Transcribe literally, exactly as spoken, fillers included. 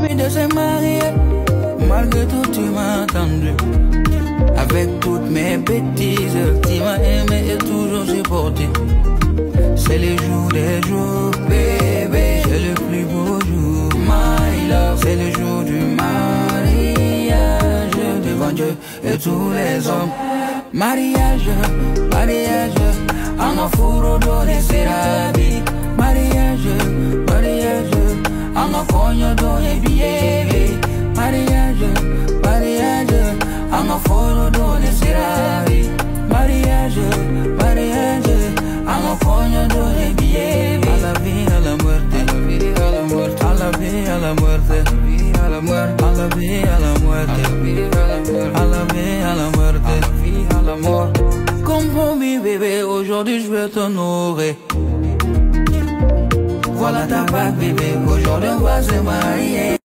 envie de se marier. Malgré tout, tu m'as attendu. Avec toutes mes bêtises, tu m'as aimé et toujours supporté. C'est les jours des jours, bébé. C'est le plus beau jour, my love. C'est le jour du mariage devant Dieu et tous les hommes. Mariage, mariage, en offre donner serabi. Mariage, mariage, en offre donner billet. Mariage, mariage, en offre donner serabi. Mariage, mariage, en offre donner billet. A la vie, a la muerte, a la vie, a la muerte, a la vie, a la muerte, a la muerte, a la vie, a la muerte, a la vie, a la muerte, à la mort. Comme promis bébé, aujourd'hui je vais t'honorer. Voilà ta bague bébé, aujourd'hui on va se marier.